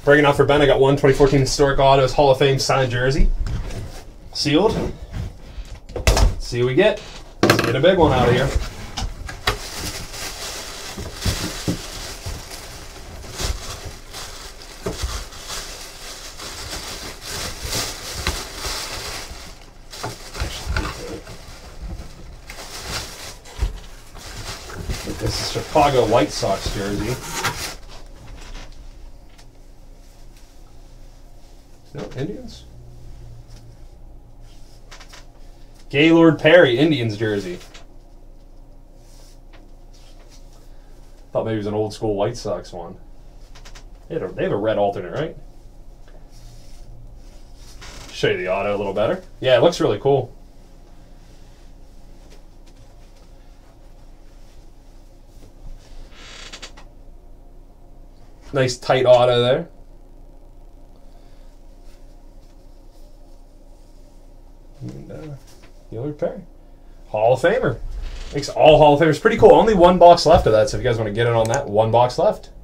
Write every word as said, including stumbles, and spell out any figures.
Breaking out for Ben, I got one twenty fourteen Historic Autos Hall of Fame signed jersey. Sealed. Let's see what we get. Let's get a big one out of here. This is Chicago White Sox jersey. No, Indians? Gaylord Perry, Indians jersey. Thought maybe it was an old school White Sox one. They have a, they have a red alternate, right? Show you the auto a little better. Yeah, it looks really cool. Nice tight auto there. And, uh, Gaylord Perry. Hall of Famer. Makes all Hall of Famers. Pretty cool. Only one box left of that, so if you guys want to get in on that, one box left.